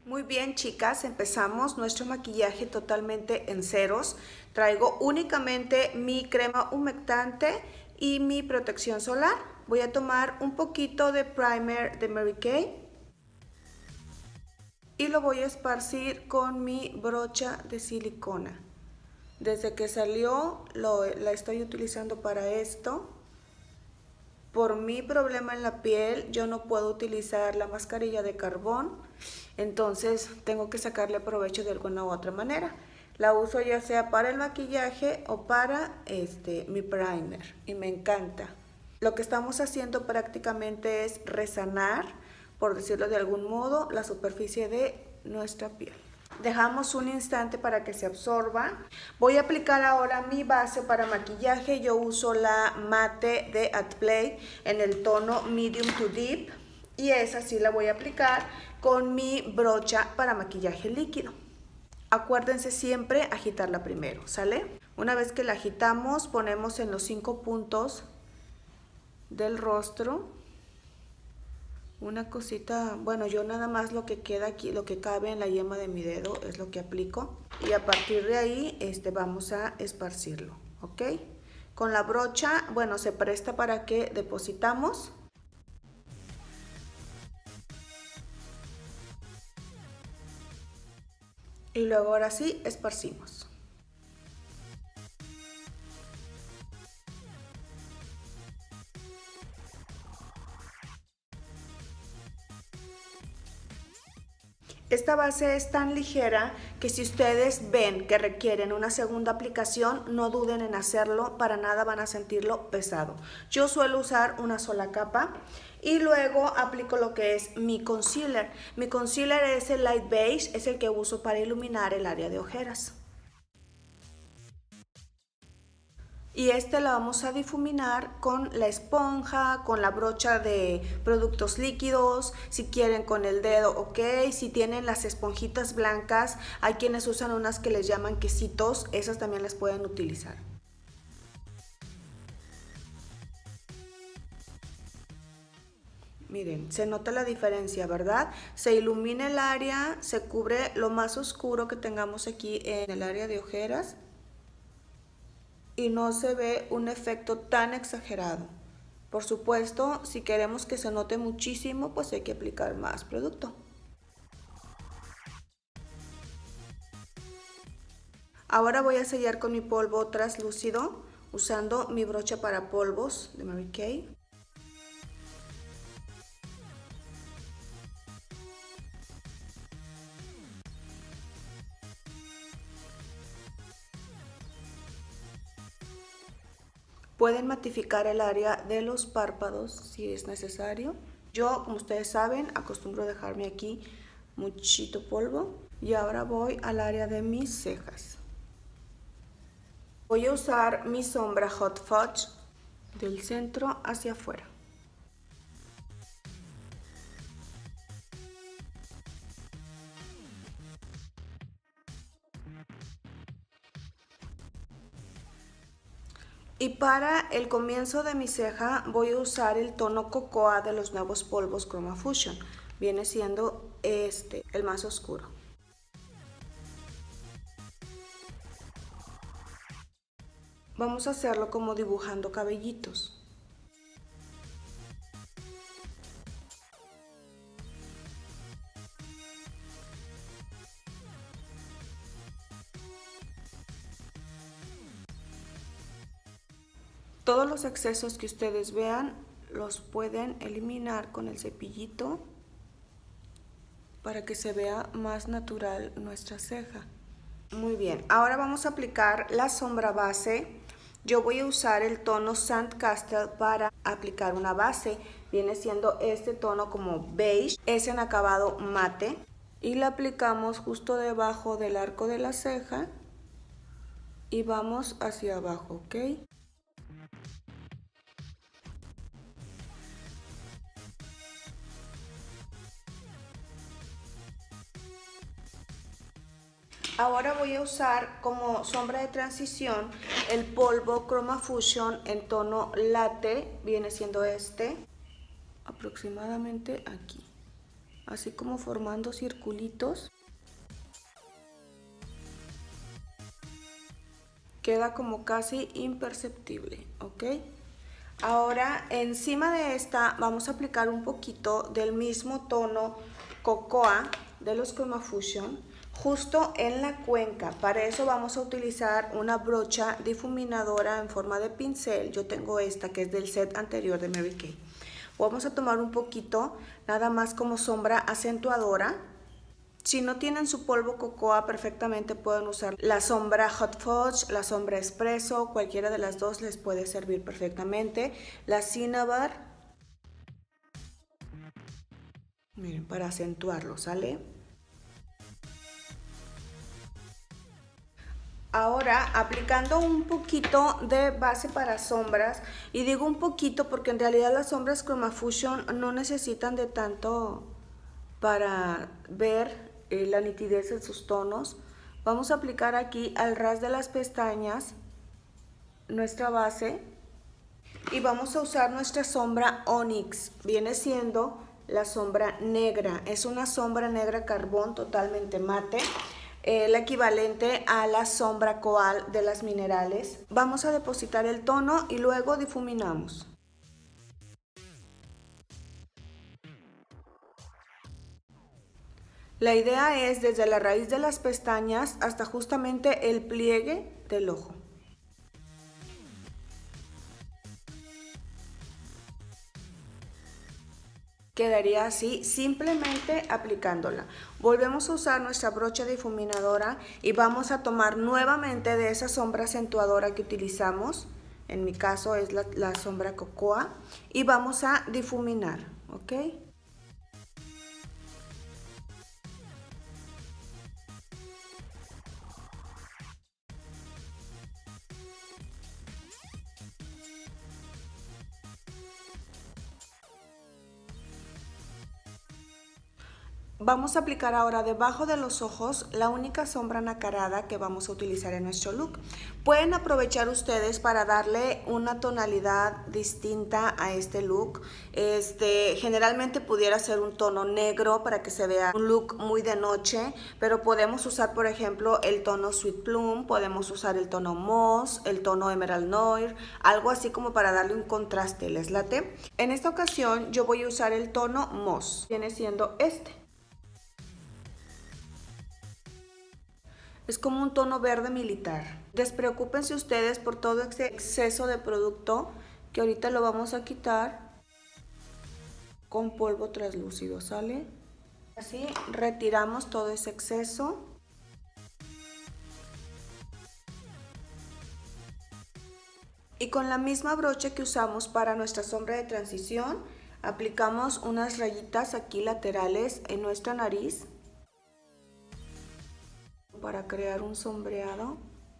Muy bien, chicas, empezamos nuestro maquillaje totalmente en ceros. Traigo únicamente mi crema humectante y mi protección solar. Voy a tomar un poquito de primer de Mary Kay y lo voy a esparcir con mi brocha de silicona. Desde que salió la estoy utilizando para esto. Por mi problema en la piel, yo no puedo utilizar la mascarilla de carbón, entonces tengo que sacarle provecho de alguna u otra manera. La uso ya sea para el maquillaje o para mi primer y me encanta. Lo que estamos haciendo prácticamente es resanar, por decirlo de algún modo, la superficie de nuestra piel. Dejamos un instante para que se absorba. Voy a aplicar ahora mi base para maquillaje. Yo uso la mate de Atplay en el tono medium to deep y esa sí la voy a aplicar con mi brocha para maquillaje líquido. Acuérdense siempre agitarla primero, ¿sale? Una vez que la agitamos, ponemos en los 5 puntos del rostro una cosita, bueno, yo nada más lo que queda aquí, lo que cabe en la yema de mi dedo es lo que aplico y a partir de ahí vamos a esparcirlo, ¿ok? Con la brocha, bueno, se presta para que depositamos y luego ahora sí esparcimos. Esta base es tan ligera que si ustedes ven que requieren una segunda aplicación, no duden en hacerlo, para nada van a sentirlo pesado. Yo suelo usar una sola capa y luego aplico lo que es mi concealer. Mi concealer es el Light Beige, es el que uso para iluminar el área de ojeras. Y lo vamos a difuminar con la esponja, con la brocha de productos líquidos, si quieren con el dedo, ok. Si tienen las esponjitas blancas, hay quienes usan unas que les llaman quesitos, esas también las pueden utilizar. Miren, se nota la diferencia, ¿verdad? Se ilumina el área, se cubre lo más oscuro que tengamos aquí en el área de ojeras. Y no se ve un efecto tan exagerado. Por supuesto, si queremos que se note muchísimo, pues hay que aplicar más producto. Ahora voy a sellar con mi polvo translúcido usando mi brocha para polvos de Mary Kay. Pueden matificar el área de los párpados si es necesario. Yo, como ustedes saben, acostumbro dejarme aquí muchito polvo. Y ahora voy al área de mis cejas. Voy a usar mi sombra Hot Fudge del centro hacia afuera. Y para el comienzo de mi ceja voy a usar el tono Cocoa de los nuevos polvos Chroma Fusion. Viene siendo el más oscuro. Vamos a hacerlo como dibujando cabellitos. Todos los excesos que ustedes vean los pueden eliminar con el cepillito para que se vea más natural nuestra ceja. Muy bien, ahora vamos a aplicar la sombra base. Yo voy a usar el tono Sandcastle para aplicar una base. Viene siendo este tono como beige, es en acabado mate. Y la aplicamos justo debajo del arco de la ceja y vamos hacia abajo, ¿ok? Ahora voy a usar como sombra de transición el polvo Chroma Fusion en tono latte, viene siendo aproximadamente aquí. así como formando circulitos. Queda como casi imperceptible, ¿ok? Ahora encima de esta vamos a aplicar un poquito del mismo tono Cocoa de los ChromaFusion justo en la cuenca. Para eso vamos a utilizar una brocha difuminadora en forma de pincel. Yo tengo esta que es del set anterior de Mary Kay. Vamos a tomar un poquito nada más como sombra acentuadora. Si no tienen su polvo cocoa, perfectamente pueden usar la sombra Hot Fudge, la sombra Espresso, cualquiera de las dos les puede servir perfectamente. La Cinnabar, miren, para acentuarlo, ¿sale? Ahora aplicando un poquito de base para sombras, y digo un poquito porque en realidad las sombras ChromaFusion no necesitan de tanto para ver la nitidez de sus tonos. Vamos a aplicar aquí al ras de las pestañas nuestra base y vamos a usar nuestra sombra Onyx. Viene siendo la sombra negra, es una sombra negra carbón totalmente mate, la equivalente a la sombra Coal de las minerales. Vamos a depositar el tono y luego difuminamos. La idea es desde la raíz de las pestañas hasta justamente el pliegue del ojo. Quedaría así simplemente aplicándola. Volvemos a usar nuestra brocha difuminadora y vamos a tomar nuevamente de esa sombra acentuadora que utilizamos. En mi caso es la sombra Cocoa y vamos a difuminar, ¿ok? Vamos a aplicar ahora debajo de los ojos la única sombra nacarada que vamos a utilizar en nuestro look. Pueden aprovechar ustedes para darle una tonalidad distinta a este look. Generalmente pudiera ser un tono negro para que se vea un look muy de noche, pero podemos usar por ejemplo el tono Sweet Plum, podemos usar el tono Moss, el tono Emerald Noir, algo así como para darle un contraste, ¿les late? En esta ocasión yo voy a usar el tono Moss, viene siendo este. Es como un tono verde militar. Despreocúpense ustedes por todo ese exceso de producto que ahorita lo vamos a quitar con polvo translúcido, ¿sale? Así retiramos todo ese exceso. Y con la misma brocha que usamos para nuestra sombra de transición, aplicamos unas rayitas aquí laterales en nuestra nariz para crear un sombreado.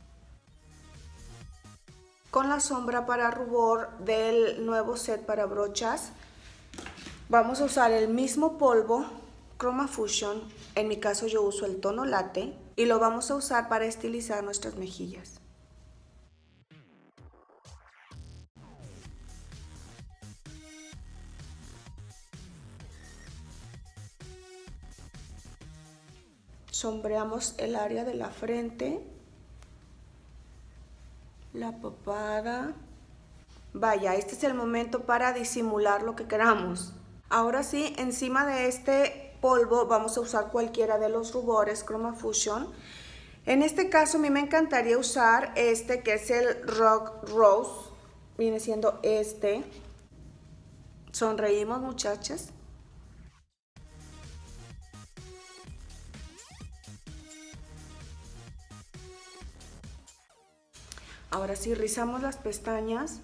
Con la sombra para rubor del nuevo set para brochas vamos a usar el mismo polvo ChromaFusion, en mi caso yo uso el tono latte, y lo vamos a usar para estilizar nuestras mejillas. Sombreamos el área de la frente, la papada. Vaya, este es el momento para disimular lo que queramos. Ahora sí, encima de este polvo vamos a usar cualquiera de los rubores ChromaFusion. En este caso a mí me encantaría usar este que es el Rock Rose, viene siendo este. Sonreímos, muchachas. Ahora sí, rizamos las pestañas.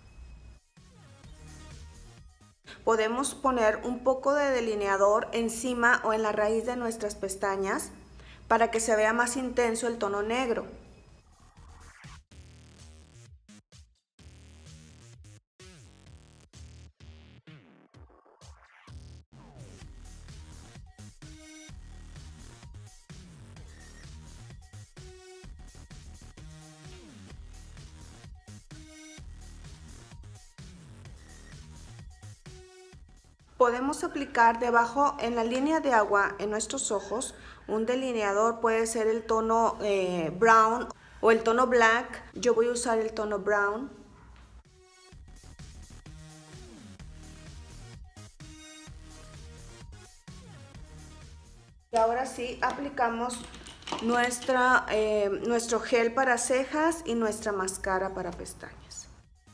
Podemos poner un poco de delineador encima o en la raíz de nuestras pestañas para que se vea más intenso el tono negro. Podemos aplicar debajo en la línea de agua en nuestros ojos un delineador, puede ser el tono brown o el tono black. Yo voy a usar el tono brown. Y ahora sí aplicamos nuestro gel para cejas y nuestra máscara para pestañas.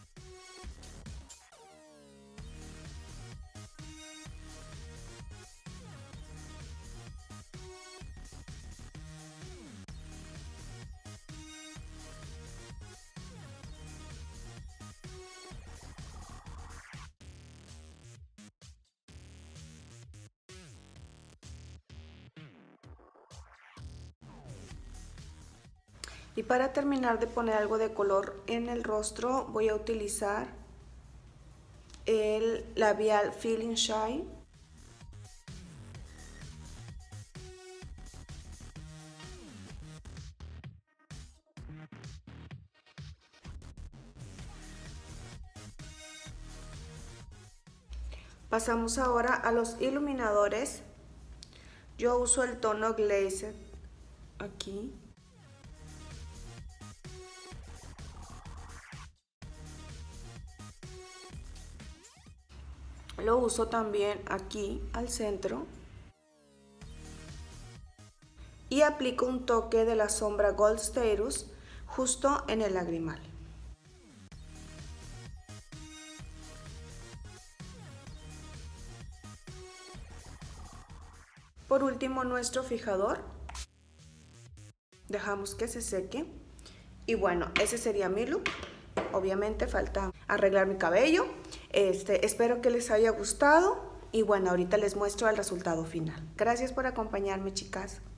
Y para terminar de poner algo de color en el rostro, voy a utilizar el labial Feeling Shy. Pasamos ahora a los iluminadores. Yo uso el tono Glazed aquí. Lo uso también aquí al centro. Y aplico un toque de la sombra Gold Status justo en el lagrimal. Por último, nuestro fijador. Dejamos que se seque. Y bueno, ese sería mi look. Obviamente falta arreglar mi cabello. Espero que les haya gustado. Y bueno, ahorita les muestro el resultado final. Gracias por acompañarme, chicas.